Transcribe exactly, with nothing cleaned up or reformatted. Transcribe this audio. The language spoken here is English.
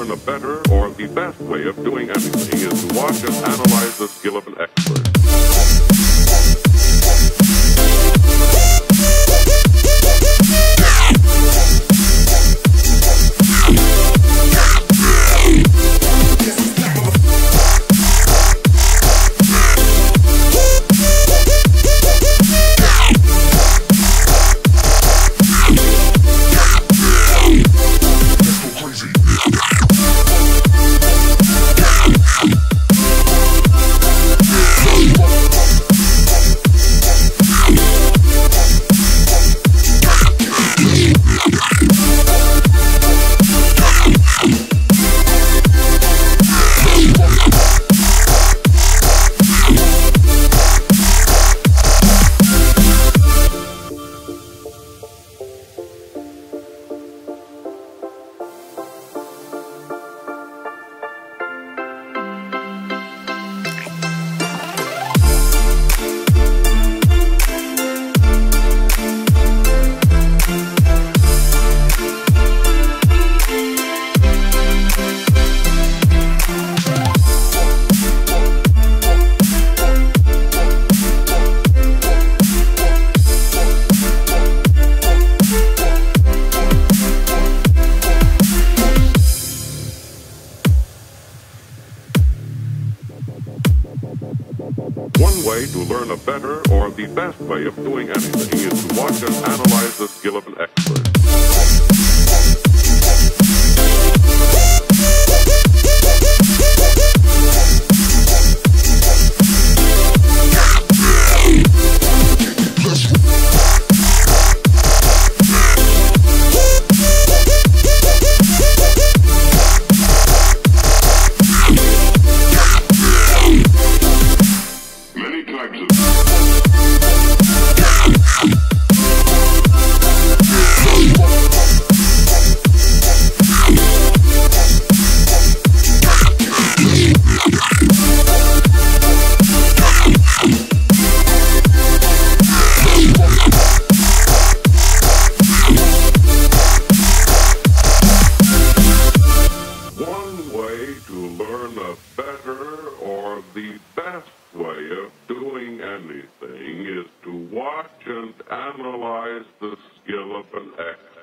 learn a better or the best way of doing anything is to watch and analyze the skill of an expert. One way to learn a better or the best way of doing anything is to watch and analyze the skill of an expert. Or the best way of doing anything is to watch and analyze the skill of an expert.